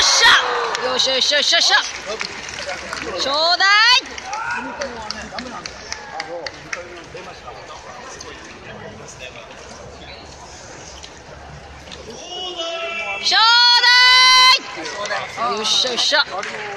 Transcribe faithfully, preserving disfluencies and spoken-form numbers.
っしゃ。よしよしよしよしよ。ちょうだい。ちょうだい。よっしゃよっしゃ。